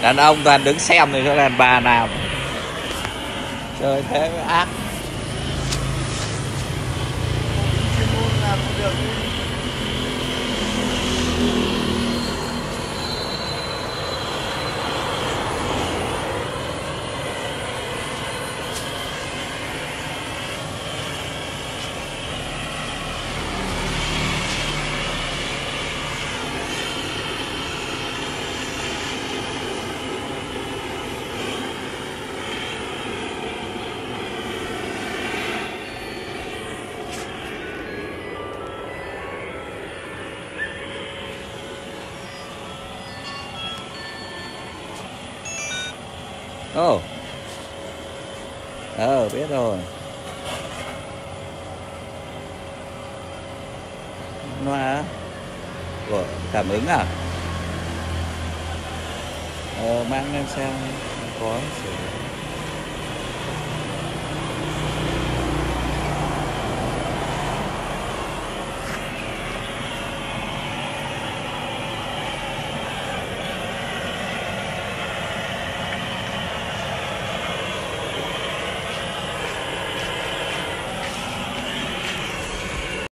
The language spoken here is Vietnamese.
Đàn ông toàn đứng xem thì cho đàn bà nào chơi thế mới ác. chuyên môn làm không được. Ồ, biết rồi. Loa của cảm ứng à? Mang lên xem có sử dụng.